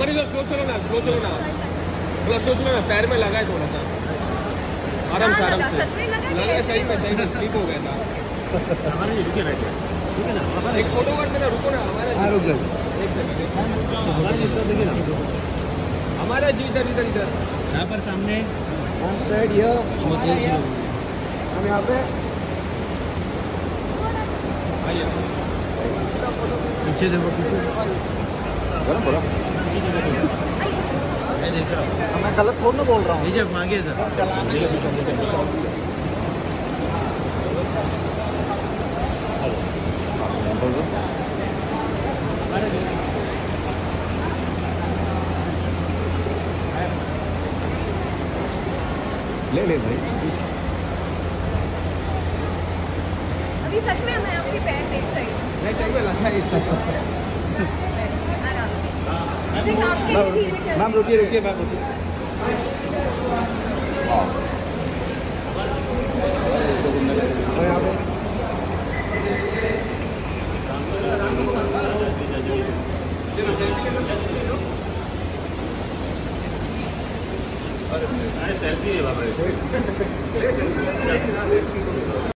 हमारी जो स्लो चलो ना, स्लो चलो ना, थोड़ा स्लो चलो ना, पैर में लगा है थोड़ा सा, आराम से लगा है, सही में स्लिप हो गया था। हमारे ये रुके बैठे, ठीक है ना? एक फोटो करते ना, रुको ना हमारा। हाँ रुक जाओ, एक सेकंड देखिए ना, हमारा जी इधर इधर इधर यहाँ पर सामने साइड ये हम यहाँ पे आइए, पीछे देखो, पीछे गरम बोला, मैं देख रहा हूँ, मैं गलत थोड़ा ना बोल रहा हूँ। जब मांगे सर ले ले भाई। अभी सच में मैं आपके पैर देख रही हूँ। नहीं सही में लगा है इस तरह। मैम रुकिए रुकिए मैम रुकिए। सेल्फी है बाबा।